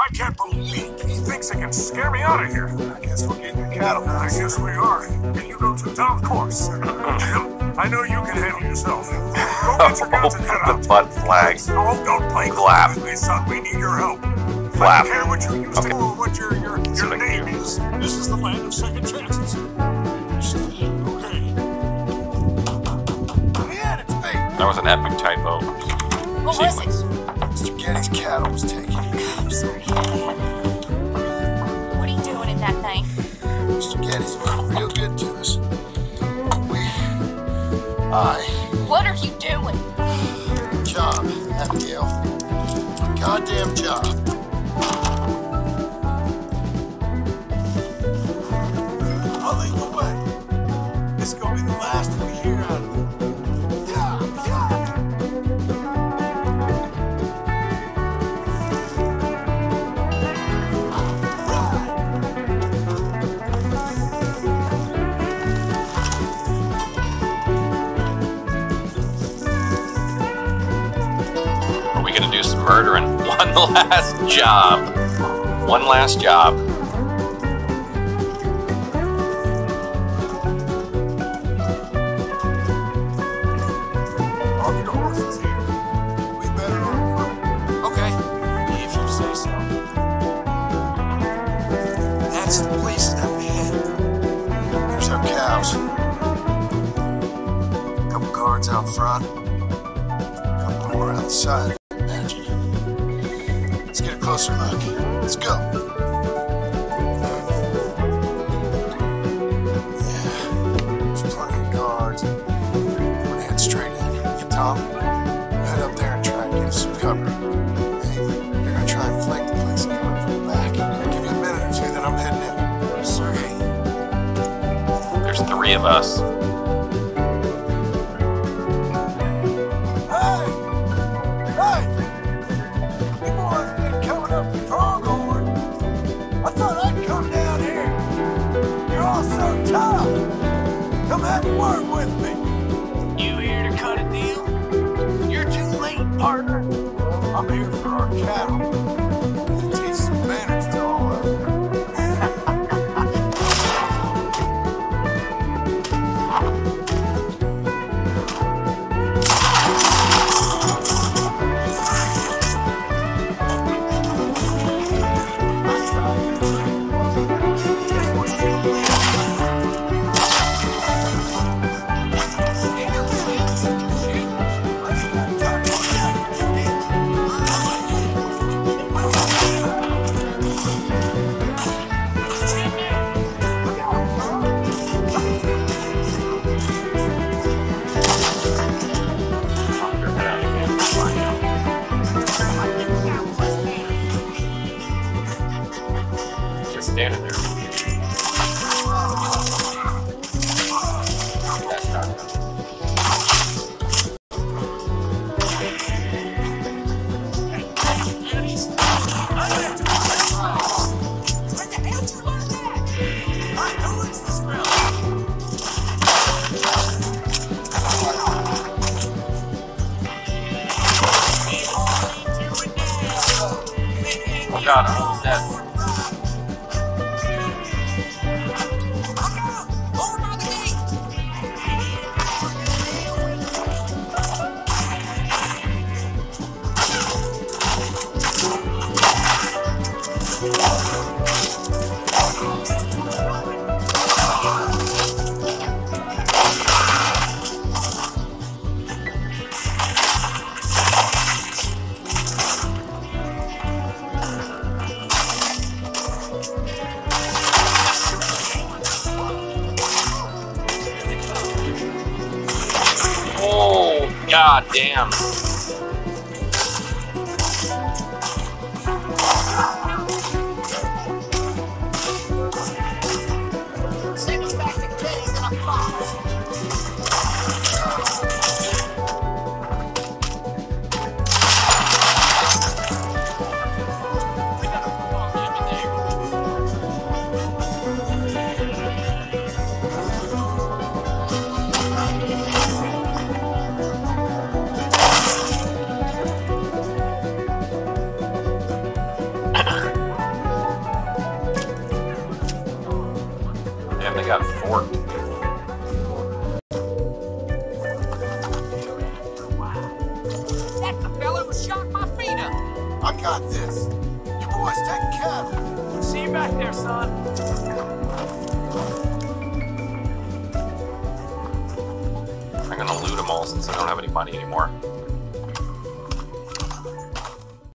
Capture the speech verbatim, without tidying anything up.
I can't believe he thinks he can scare me out of here. I guess we're getting your cattle. I guess we are. And you go to town, of course. I know you can handle yourself. Go get your guns and head out. The butt flag. Oh, don't play Flap. with me, son. We need your help. Flap. I don't care what you used Okay. to or what your, your, your what I name do. is. This is the land of second chances. Okay. Yeah, it's me. That was an epic typo. What was it? Mister Getty's cattle was taken. I'm sorry. What are you doing in that thing? Mister Getty's been real good to us. We... I... What are you doing? Job, Abigail. Goddamn job. I'll lead the way. This is gonna be the last we hear out of them. Yeah, yeah. Are we gonna do some murdering? One last job. One last job. All your horses here. We better on foot. Okay, if you say so. That's the place that we head. There's our cows. Couple guards out front. Couple more on the side, I imagine. Let's get a closer look. Let's go. Yeah, there's plenty of guards. We're gonna head straight in. You, Tom, you head up there and try and get us some cover. Hey, you're gonna try and flank the place and come in from the back. I'll give you a minute or two, then I'm heading in. Yes, sir. There's three of us. Hey! Hey! You boys been coming up the pronghorn. I thought I'd come down here. You're all so tough. Come have a word with me. You here to cut a deal? You're too late, partner. I'm here for our cattle. Teach some manners to all of you. Just standing there. That's not good. Oh God, I'm dead. Oh, God damn. I got this. You boys take care of it. See you back there, son. I'm gonna loot them all since I don't have any money anymore.